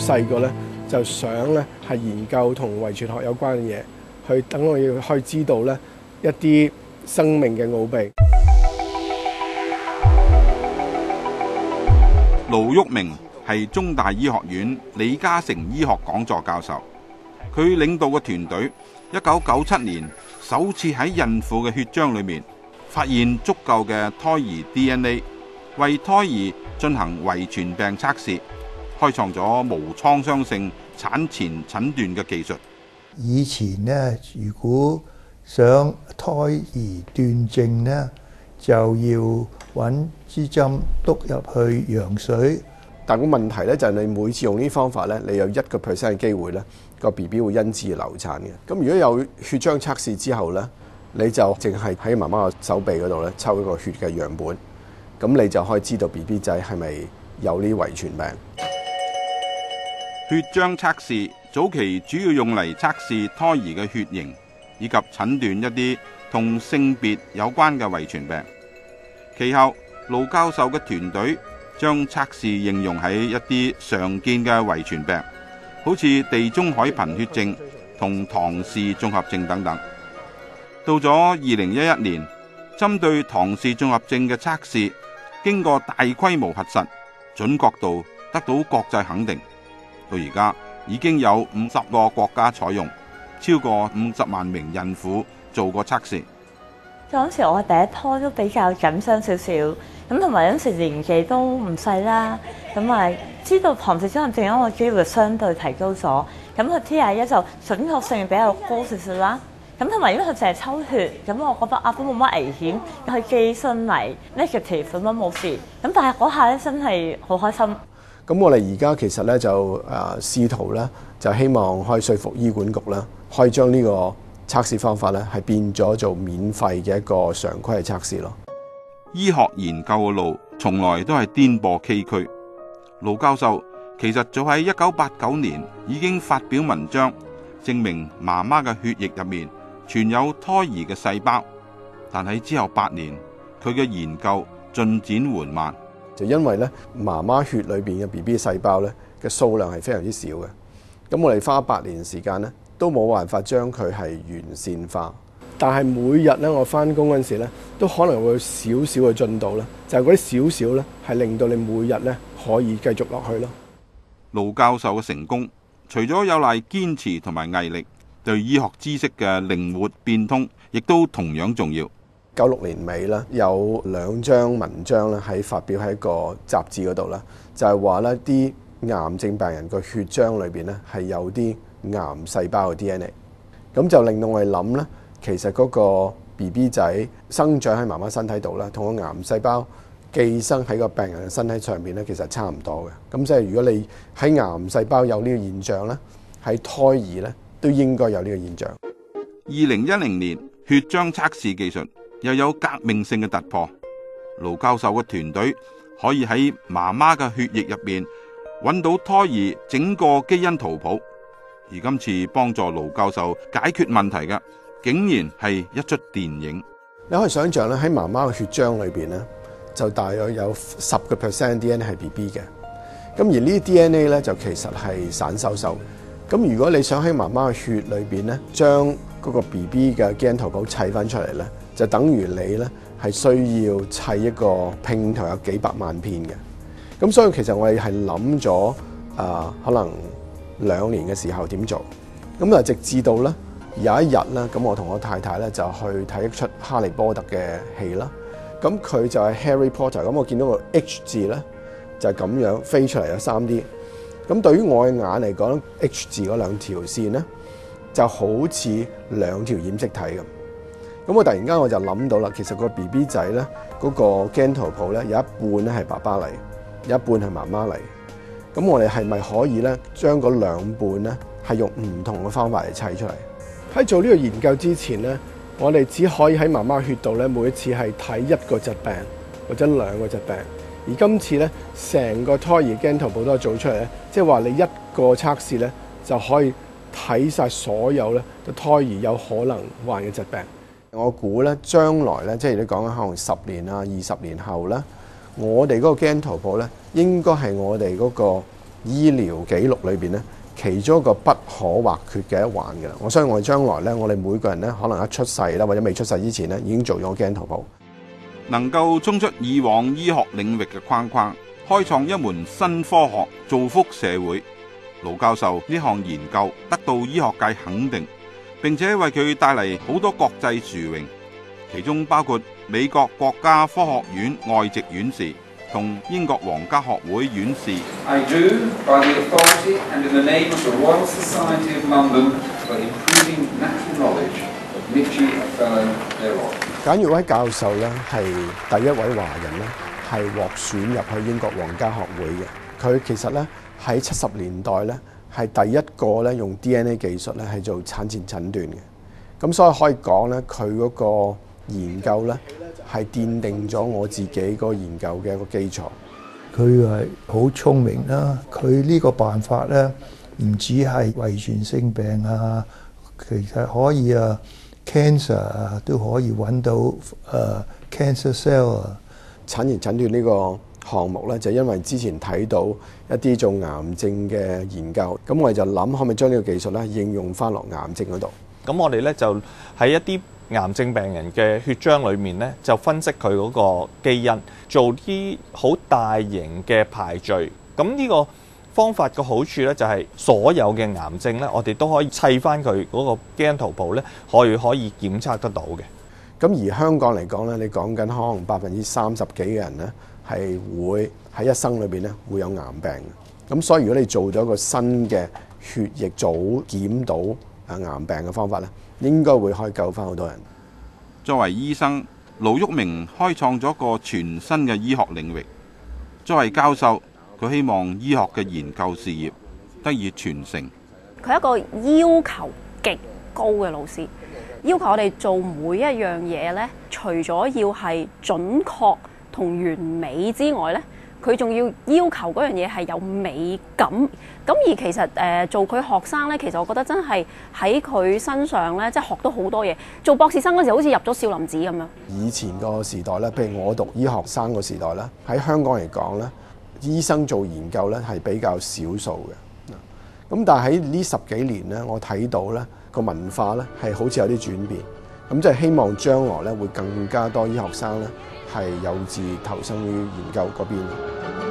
細個咧就想咧係研究同遺傳學有關嘅嘢，去等我要可以知道咧一啲生命嘅奧秘。 盧煜明係中大醫學院李嘉誠醫學講座教授，佢領導嘅團隊1997年首次喺孕婦嘅血漿裏面發現足夠嘅胎兒 DNA， 為胎兒進行遺傳病測試，開創咗無創傷性產前診斷嘅技術。 以前呢，如果想胎兒斷症呢，就要揾支針篤入去羊水。 但個問題咧就係你每次用呢啲方法咧，你有1% 嘅機會咧個 BB 會因此而流產嘅。咁如果有血漿測試之後咧，你就淨係喺媽媽個手臂嗰度咧抽一個血嘅樣本，咁你就可以知道 BB 仔係咪有呢遺傳病。 血漿測試早期主要用嚟測試胎兒嘅血型，以及診斷一啲同性別有關嘅遺傳病。其後，盧教授嘅團隊將測試應用喺一啲常見嘅遺傳病，好似地中海貧血症同唐氏綜合症等等。到咗2011年，針對唐氏綜合症嘅測試，經過大規模核實，準確度得到國際肯定。到而家已經有50個國家採用，超過50萬名孕婦做過測試。 嗰陣時我第一胎都比較緊張少少，咁同埋嗰陣時年紀都唔細啦，咁咪知道唐氏綜合症個機會相對提高咗，咁佢 T21就準確性比較高少少啦。咁同埋因為佢淨係抽血，咁我覺得都冇乜危險，佢寄信嚟 negative 咁樣冇事，咁但係嗰下咧真係好開心。 咁我哋而家其實咧就試圖咧就希望可以說服醫管局啦，可以將呢個測試方法咧係變咗做免費嘅一個常規嘅測試咯。 醫學研究嘅路從來都係顛簸崎嶇。盧教授其實早喺1989年已經發表文章，證明媽媽嘅血液入面存有胎兒嘅細胞，但喺之後8年，佢嘅研究進展緩慢。 就因為咧媽媽血裏邊嘅 BB 細胞咧嘅數量係非常之少嘅，咁我哋花8年時間咧都冇辦法將佢係完善化。但係每日咧我翻工嗰陣時咧都可能會有少少嘅進度咧，就係嗰啲少少咧係令到你每日咧可以繼續落去咯。 盧教授嘅成功，除咗有賴堅持同埋毅力，對醫學知識嘅靈活變通，亦都同樣重要。 96年尾啦，有2章文章咧喺發表喺一個雜誌嗰度啦，就係話咧啲癌症病人個血漿裏邊咧係有啲癌細胞嘅 DNA， 咁就令到我哋諗咧，其實嗰個 BB 仔生長喺媽媽身體度啦，同個癌細胞寄生喺個病人嘅身體上邊咧，其實差唔多嘅。咁即係如果你喺癌細胞有呢個現象咧，喺胎兒咧都應該有呢個現象。 2010年，血漿測試技術又有革命性嘅突破。盧教授嘅團隊可以喺媽媽嘅血液入邊揾到胎兒整個基因圖譜。而今次幫助盧教授解決問題嘅，竟然係一出電影。 你可以想象咧，喺媽媽嘅血漿裏邊咧，就大約有10% DNA 係 BB 嘅。咁而呢啲 DNA 咧就其實係散修修。咁如果你想喺媽媽嘅血裏邊咧，將嗰個 BB 嘅基因圖譜砌翻出嚟咧，就等於你咧係需要砌一個拼圖有幾百萬片嘅。咁所以其實我哋係諗咗可能2年嘅時候點做。咁啊直至到咧有一日咧，咁我同我太太咧就去睇一出哈利波特嘅戲啦。咁佢就係 Harry Potter， 咁我見到個 H 字咧就係咁樣飛出嚟有 3D。咁對於我嘅眼嚟講 ，H 字嗰2條線咧就好似2條染色體咁。咁我突然間我就諗到啦，其實個 BB 仔咧嗰個基因圖譜咧有一半咧係爸爸嚟，有一半係媽媽嚟。咁我哋係咪可以咧將嗰2半咧係用唔同嘅方法嚟砌出嚟？喺做呢個研究之前咧，我哋只可以喺媽媽血度咧每一次係睇1個疾病或者2個疾病。而今次咧，成個胎兒基因圖譜都係做出嚟咧，即係話你1個測試咧就可以睇晒所有咧個胎兒有可能患嘅疾病。我估咧將來咧，即係你講緊可能10年啊、20年後咧，我哋嗰個基因圖譜咧應該係我哋嗰個醫療記錄裏邊咧，其中一個不可或缺嘅一環嘅啦。我相信我哋將來咧，我哋每個人咧，可能一出世啦，或者未出世之前咧，已經做咗基因圖譜， 能夠衝出以往醫學領域嘅框框，開創一門新科學，造福社會。盧教授呢項研究得到醫學界肯定，並且為佢帶嚟好多國際殊榮，其中包括美國國家科學院外籍院士同英國皇家學會院士。 I do, by the authority and in the name of the Royal Society of London for improving natural knowledge, admit you a fellow thereof。 簡耀威教授咧係第一位華人咧係獲選入去英國皇家學會嘅。佢其實咧喺70年代咧係第一個咧用 DNA 技術咧係做產前診斷嘅。咁所以可以講咧，佢嗰個研究咧係奠定咗我自己嗰個研究嘅一個基礎。 佢係好聰明啦，佢呢個辦法咧唔止係遺傳性病啊，其實可以cancer 啊都可以揾到cancer cell 啊。 產前診斷呢個項目咧，就因為之前睇到一啲做癌症嘅研究，咁我哋就諗可唔可以將呢個技術咧應用翻落癌症嗰度。 咁我哋咧就喺一啲癌症病人嘅血漿裏面咧，就分析佢嗰個基因，做啲好大型嘅排序。咁呢個方法嘅好處咧，就係所有嘅癌症咧，我哋都可以砌翻佢嗰個基因圖譜咧，可以檢測得到嘅。 咁而香港嚟講咧，你講緊可能30%幾嘅人咧係會喺一生裏邊咧會有癌病嘅。咁所以如果你做咗一個新嘅血液早檢到癌病嘅方法咧，應該會可以救翻好多人。 作為醫生，盧煜明開創咗個全新嘅醫學領域。作為教授，佢希望醫學嘅研究事業得以傳承。 佢係一個要求極高嘅老師，要求我哋做每一樣嘢咧，除咗要係準確同完美之外咧，佢仲要求嗰樣嘢係有美感。咁而其實做佢學生咧，其實我覺得真係喺佢身上咧，即係學到好多嘢。做博士生嗰時好似入咗少林寺咁樣。以前個時代咧，譬如我讀醫學生個時代咧，喺香港嚟講咧，醫生做研究咧係比較少數嘅。咁但係喺呢10幾年咧，我睇到咧個文化咧係好似有啲轉變。咁即係希望將來咧會更加多醫學生咧係有志投身於研究嗰邊。